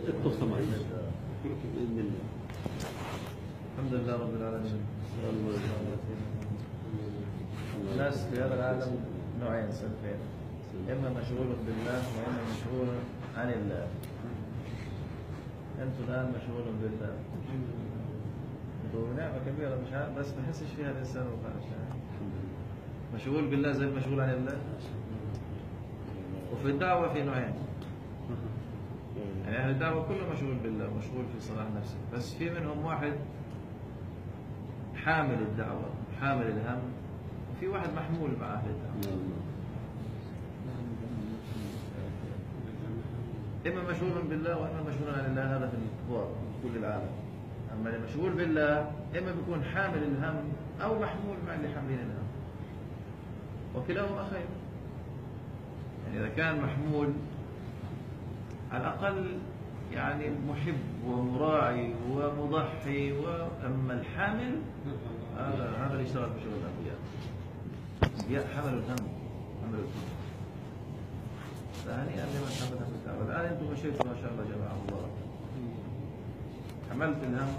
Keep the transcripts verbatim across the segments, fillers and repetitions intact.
بإذن الله. الحمد لله رب العالمين. الناس في هذا العالم نوعين صنفين، إما مشغول بالله وإما مشغول عن الله. أنتم الآن مشغول بالله، ونعمة كبيرة مش عارف، بس ما يحسش فيها الإنسان وخارج. مشغول بالله زي مشغول عن الله. وفي الدعوة في نوعين، يعني أهل الدعوة كله مشغول بالله، مشغول في صلاح نفسه، بس في منهم واحد حامل الدعوة، حامل الهم، وفي واحد محمول مع أهل الدعوة. إما مشغول بالله وإما مشغول عن الله، هذا في الكبار في كل العالم. أما اللي مشغول بالله إما بيكون حامل الهم أو محمول مع اللي حاملين الهم، وكلاهما خير. يعني إذا كان محمول على الأقل يعني محب ومراعي ومضحي، وأما الحامل هذا هذا اللي اشتغل في شغل الأنبياء. الأنبياء حملوا الهم، حملوا الهم. فهنيئا لمن حملها في الدعوة. الآن أنتم مشيتوا ما شاء الله جماعة الله، حملت الهم،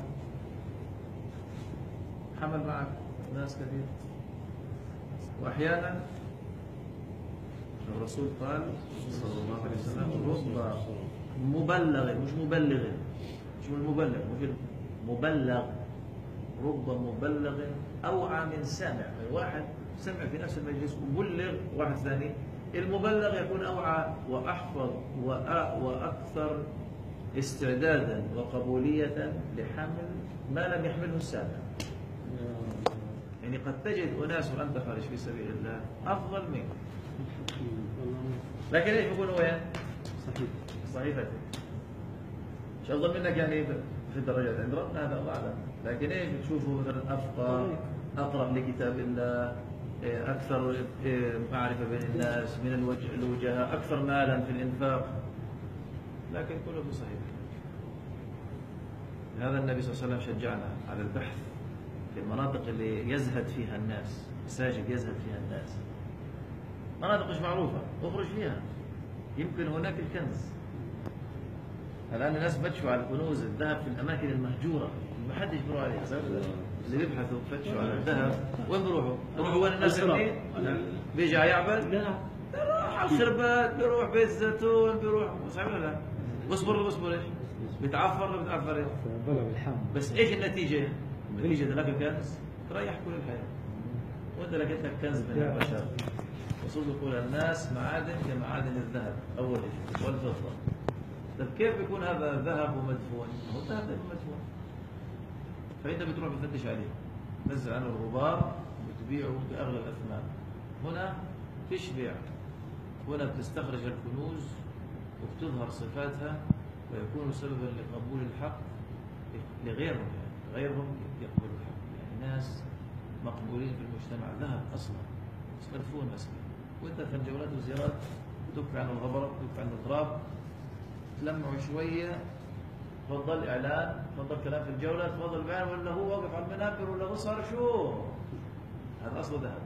حمل معك ناس كثير. وأحيانا الرسول قال صلى الله عليه وسلم: رب مبلغ، مش مبلغ، مش المبلغ، مش مبلغ، رب مبلغ أوعى من سامع. واحد سمع في نفس المجلس وبلغ واحد ثاني، المبلغ يكون أوعى وأحفظ وأكثر استعدادا وقبولية لحمل ما لم يحمله السامع. يعني قد تجد أناس وأنت خارج في سبيل الله أفضل منك، لكن ايش بيكون وين؟ صحيح صحيفتك مش أفضل منك يعني في الدرجات عند ربنا، هذا الله أعلم. لكن ايش بتشوفه مثلا أفقه، أقرب لكتاب الله، أكثر معرفة بين الناس من الوجه الوجهاء، أكثر مالا في الإنفاق، لكن كله في صحيح. هذا النبي صلى الله عليه وسلم شجعنا على البحث في المناطق اللي يزهد فيها الناس، مساجد يزهد فيها الناس، مناطق مش معروفة، اخرج فيها، يمكن هناك الكنز. الآن الناس بتشوا على الكنوز الذهب في الأماكن المهجورة، ما حدش بيروح عليها. اللي بيبحثوا بفتشوا على الذهب، وين بيروحوا؟ بيروحوا وين الناس اللي بيجي يعبد؟ بيروح على الخربات، بيروح بيت الزيتون، بيروح صحيح ولا لا؟ بصبر بصبر ايش؟ بيتعفر ولا بيتعفر ايش؟ بس ايش النتيجة؟ النتيجة لك الكنز تريح كل الحياة، وانت لك انت كنز من البشر. الرسول يقول: الناس معادن كمعادن الذهب أول شيء والفضة. طيب كيف بيكون هذا ذهب ومدفون؟ هو الذهب مدفون، فأنت بتروح بتفتش عليه، تنزل عنه الغبار وتبيعه بأغلى الأثمان. هنا فيش بيع، هنا بتستخرج الكنوز وبتظهر صفاتها، ويكون سببا لقبول الحق لغيرهم، يعني غيرهم يقبل الحق. يعني ناس مقبولين في المجتمع، ذهب أصلا بس مدفون أصلا، وانت في الجولات والزيارات تكفي عنه الغبرة، تكفي عنه التراب، تلمعوا شوية، تفضل إعلان، تفضل كلام في الجولة، تفضل بيان، ولا هو واقف على المنابر، ولا بصر شو هذا أصله ذهب.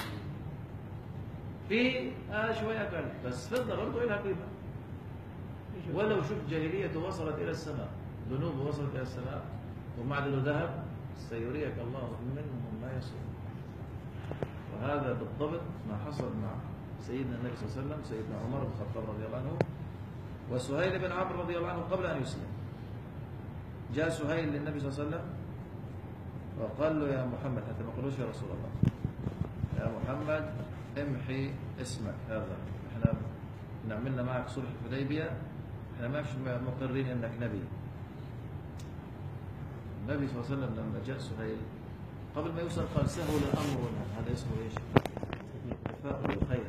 في آه شوية أقل، بس فضة برضه لها قيمة. ولو شفت جاهلية وصلت إلى السماء، ذنوب وصلت إلى السماء ومعدن ذهب، سيريك الله منهم ما يصل. وهذا بالضبط ما حصل مع سيدنا النبي صلى الله عليه وسلم، سيدنا عمر بن الخطاب رضي الله عنه، وسهيل بن عمرو رضي الله عنه قبل أن يسلم. جاء سهيل للنبي صلى الله عليه وسلم وقال له: يا محمد، حتى ما قالوش يا رسول الله، يا محمد امحي اسمك هذا، احنا عملنا معك صلح الحديبية، احنا ما فيش مقرين انك نبي. النبي صلى الله عليه وسلم لما جاء سهيل قبل ما يوصل قال: سهل أمرنا. هذا اسمه ايش؟ تفاؤل الخير.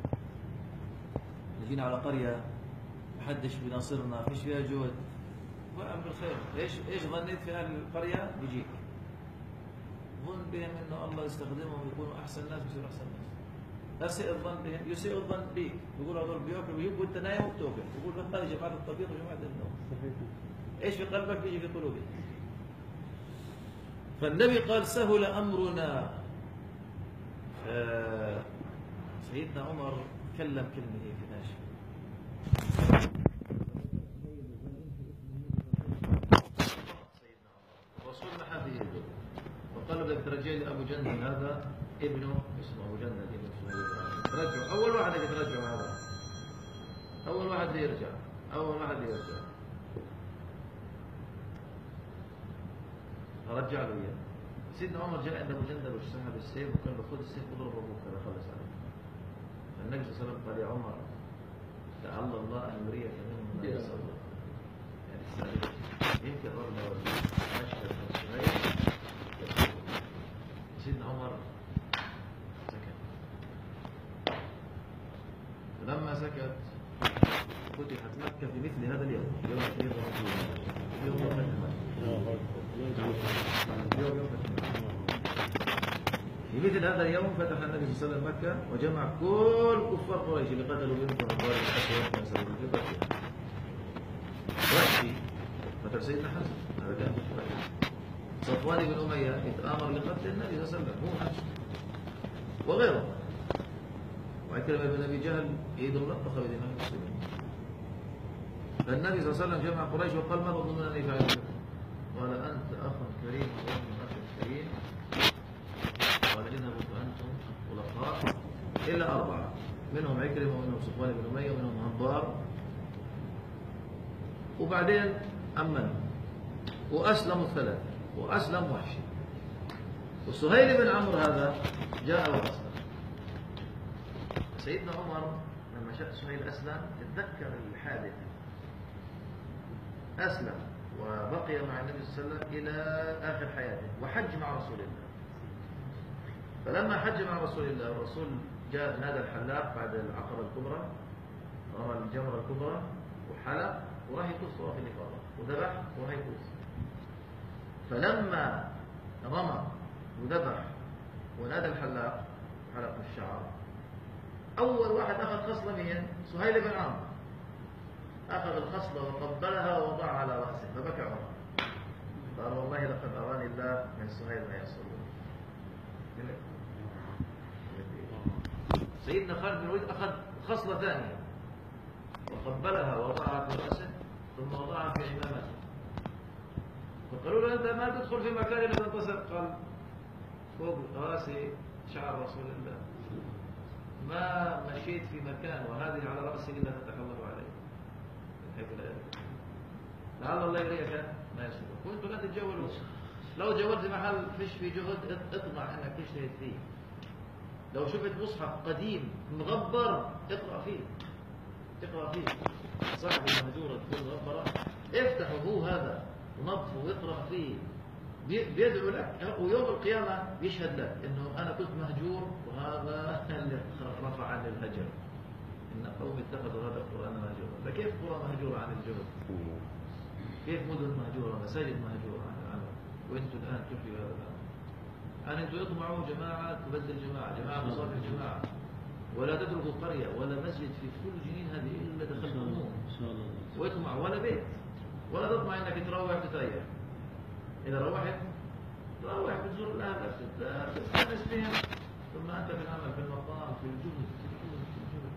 جينا على قرية ما حدش بيناصرنا، فيش فيها جهد، وأمر بالخير. ايش ايش ظنيت في اهل القرية؟ بيجيك ظن بهم انه الله يستخدمهم ويكونوا احسن ناس، بيصيروا احسن ناس. أسيء الظن بهم، يسيء الظن بيك، بيقولوا هذول بياكلوا ويبقوا انت نايم وبتوكل، بيقول هذه جماعة التبييض وجماعة النوم. ايش في قلبك بيجي في قلوبك. فالنبي قال: سهل أمرنا. سيدنا عمر كلم كلمة هيك ناشفة: بدك ترجع لي ابو جندل هذا ابنه اسمه ابو جندل ابن سهيل بن عمرو، ترجعه اول واحد بدك ترجعه هذا، اول واحد يرجع، اول واحد يرجع، رجع له اياه. سيدنا عمر جاء عند ابو جندل واشتهى بالسيف وقال له خذ السيف واضرب ابوك هذا خلص عليه. النبي صلى الله عليه وسلم قال يا عمر لعل الله ان يريك منهم ما يسر الله. يعني السابق يمكن ربنا اشهد الشهيد. سيدنا عمر سكت. فلما سكت فتحت مكة في مثل هذا اليوم، يوم اثنين وعشرين يوم فتح مكة. يوم يوم فتح مكة. في مثل هذا اليوم فتح النبي صلى الله عليه وسلم مكة وجمع كل كفار قريش اللي قتلوا بنتهم الضارب الأسود من سبب في قتلها. وحشي قتل سيدنا حسن، هذا كان وحشي. صفوان بن أمية يتآمر لقتل النبي صلى الله عليه وسلم، هو حسن وغيره. وعكرمة بن أبي جهل يد ملطخة بدماء المسلمين. فالنبي صلى الله عليه وسلم جمع قريش وقال ما تظنون أن يفعل بكم؟ قال أنت أخ كريم وابن أخ كريم. قال اذهبوا فأنتم خلفاء إلا أربعة، منهم عكرمة ومنهم صفوان بن أمية ومنهم هبار. وبعدين أمنوا وأسلموا الثلاثة وأسلم وحشي. وسهيل بن عمرو هذا جاء وأسلم. سيدنا عمر لما شاف سهيل أسلم تذكر الحادثة، أسلم وبقي مع النبي صلى الله عليه وسلم إلى آخر حياته وحج مع رسول الله. فلما حج مع رسول الله الرسول جاء نادى الحلاق بعد العقبة الكبرى، رمى الجمرة الكبرى وحلق وراح يطوف طواف الإفاضة وذبح وراح يطوف. فلما رمى وذبح ونادى الحلاق حلق الشعر، أول واحد أخذ خصلة مين؟ سهيل بن عمرو. أخذ الخصلة وقبلها ووضعها على رأسه فبكى عمر. قال والله لقد أراني الله من سهيل ما يصلون. سيدنا خالد بن الوليد أخذ خصلة ثانية وقبلها ووضعها في رأسه ثم وضعها في عمامته. فقالوا له أنت ما تدخل في مكان إلا تنتصر. قال فوق رأسي شعر رسول الله، ما مشيت في مكان وهذه على رأسي إلا تتكلم عليه. لعل الله يريك ما يسر. وانتم لا تتجولوا، لو جولت محل فيش في جهد اطمع انك تجتهد فيه. لو شفت مصحف قديم مغبر اقرا فيه، اقرا فيه. صاحب المهجوره تكون مغبره افتحه هو هذا ونظفه واقرا فيه، بيدعو لك ويوم القيامه بيشهد لك انه انا كنت مهجور وهذا اللي رفع عن الهجر. إن قوم اتخذوا هذا القرآن مهجورا. فكيف قرى مهجورة عن الجهد؟ كيف مدن مهجورة، مساجد مهجورة عن العمل، وأنتم الآن تحيوا هذا الأمر. أن أنتم اطمعوا جماعة تبدل جماعة، جماعة تصافح جماعة، ولا تتركوا قرية ولا مسجد في كل جنين هذه إلا دخلتموه. واطمع ولا بيت، ولا تطمع أنك تروح تتريح. إذا روحت تروح بتزور الأهل تستأنس بهم، ثم أنت في العمل في المقام في الجهد في الجهد في الجهد.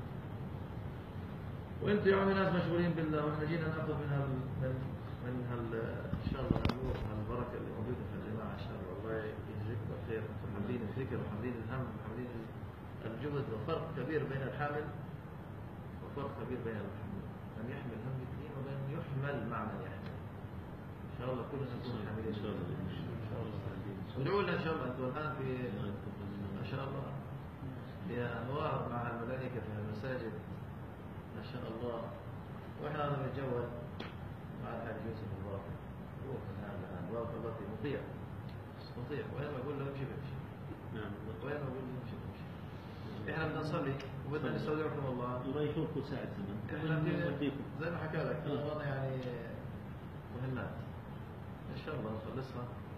وانتم يا عمي ناس مشغولين بالله، واحنا جينا ناخذ من هال من من هال ان شاء الله النور هالبركه اللي موجوده في الجماعه ان شاء الله. الله يجزيكم بالخير، حاملين الفكر وحاملين الهم وحاملين الجهد. وفرق كبير بين الحامل وفرق كبير بين المحمول. من يحمل هم الاثنين وبين يحمل مع من يحمل. ان شاء الله كلنا نكون حاملين ان شاء الله. ان شاء الله ادعوا لنا ان شاء الله. انتم الان في ما شاء الله في انوار مع الملائكه في المساجد ما شاء الله. واحنا هذا نتجول مع الحاج يوسف الباطل، هو كان الان الباطل الباطل مطيع مطيع، وين ما اقول له امشي بمشي. نعم وين ما اقول له امشي بمشي. احنا بدنا نصلي وبدنا نستودعكم الله. الله يشوفكم ساعة زمن. احنا زي ما حكى لك والله يعني مهمات ان شاء الله نخلصها